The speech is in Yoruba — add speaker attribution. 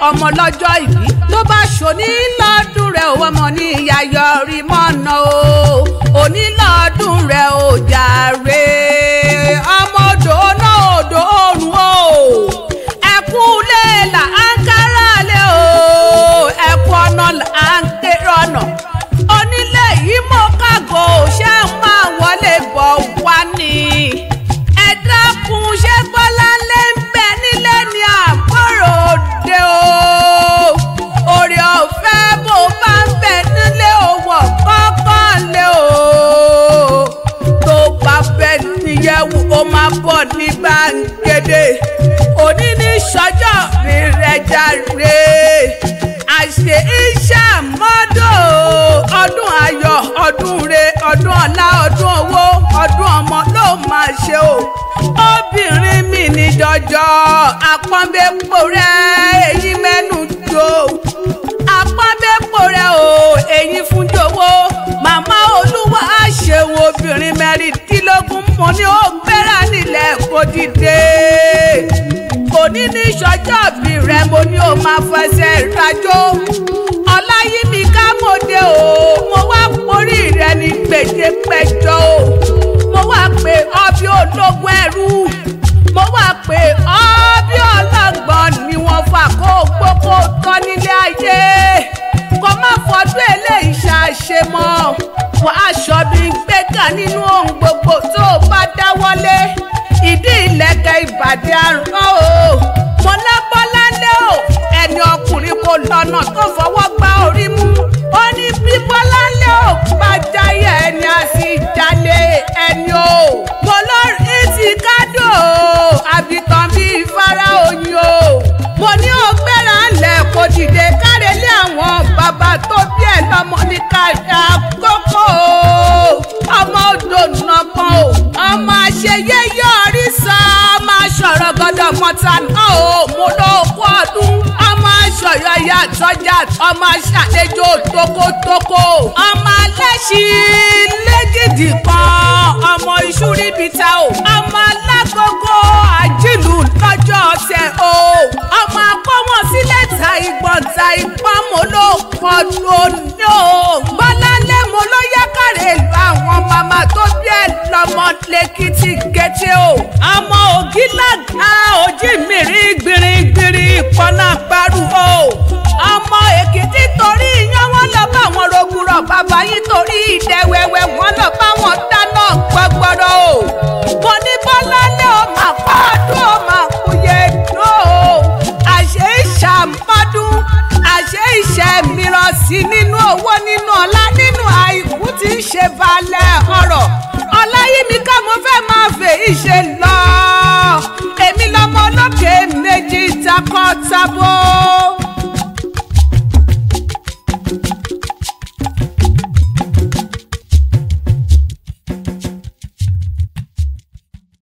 Speaker 1: ọmọ lọ́jọ́ ìbí tó bá ṣòní lọ́dún rẹ̀ ò ọmọ ní ìyá yọrí mọ́nà o onílọ́dún rẹ̀ ò jàre ọmọ odò náà odò òrùn o ẹkú lé là á ń kára lé o ẹkú ọ̀nà là á ń kéré ọ̀nà onílé yìí mọ̀ kágò ṣé ń máa wọlé bọ̀ wá ní ẹ dákun ṣé Bọ́lá lé ń bẹ nílé ní àbúrò òde o oore ọ̀fẹ́ bó bá ń bẹ nílé owó kọ́kọ́ lé o tó bá fẹ́ níyẹ̀wò ó máa bọ̀ ní gbàgede òní ní sọ́jọ́ rẹ̀ jàre àṣẹ iṣẹ́ mọ́dọ̀ ọdún ayọ̀ ọdún re ọdún ọlá ọdún owó ọdún ọmọ ló máa ṣe o obìnrin mi ní jọjọ àpọ́nbẹ́pọ̀ rẹ̀ èyí mẹ́nu jò àpọ́nbẹ́pọ̀ rẹ̀ o èyí fún jọ̀wọ́ màmá olúwa ṣeun obìnrin mẹ́rìndínlógún mo ní ó gbéra nílẹ̀ kó dìde òní ní sọ́jọ́ bí rẹ̀ mo ní ó máa fẹsẹ̀ rajó ọláyími ká mo dé o mo wá porí rẹ̀ ní gbèdégbèjọ o mo wá pé ọbí ológun ẹrú mo wá pé ọbí ọlọ́gbọ́n ni wọ́n fà kó gbogbo tọ́ nílé ayé kó má fọdún eléyìí ṣàṣe mọ́ wàá ṣọdún ìgbéga nínú ohun gbogbo tó o bá dáwọ́lé ìdí ìlẹ̀kẹ̀ ìbàdí àrùn o mo lábọ́lá lé o ẹni ọkùnrin kò lọ́nà tó fọwọ́ gbá orí mú ó ní bí Bọ́lá lé o bá jáyé ẹni àti ìjàlè ẹni o mo lórí ti kádò àbìtàn bíi fara oyin o mo ní ó gbéra ńlẹ̀ kò dìde kárẹ́lé àwọn bàbá tó bí ẹ̀ lọ́mọ ní kárí àkókò ọmọ odò nàkan o ọmọ àṣeyẹ yọrí sá ọmọ aṣọ̀rọ̀ gọ́dọ̀ mọ́ta náà o mo ló kó ọdún ọmọ aṣọ̀yọ̀ ẹ̀yà àtọ́jà ọmọ aṣàlejò tókótókó ọmọ alẹ́ṣin lẹ́gìdì kan ọmọ iṣu ríbitá o ọmọ alágógó àjìlù lọ́jọ́ ọ̀sẹ̀ o ọmọ akọ́wọ́n sílẹ̀ ta ìgbọ̀n mo ló kọ́ lóní o Bọ́lá lé mo ló yá kárẹ̀ ìlú àwọn màmá tó bí ẹ̀ lọ́mọ lẹ́kìtì kété o ọmọ ògìlágà òjì mìíràn gbìrìgbìrì ìpọ́nà gbárù o ọmọ Èkìtì torí iyán wọn lọ bá wọn rogurọ bàbá yín torí ìdẹ́wẹ́wẹ́ wọn lọ bá wọn dáná gbọgbọrọ o mo ní Bọ́lá lé o máa kọ́ ọdún o máa kúyè dùn o àṣẹ ìṣàmọ́dún àṣẹ ìṣẹ́ mìíràn sí nínú owó nínú ọlá nínú àìkú tí ń ṣe balẹ̀ ọ̀rọ̀ ọláyími ká mo fẹ́ máa fèyí ṣe lọ èmi lọmọ olókè méjì takọ tabo.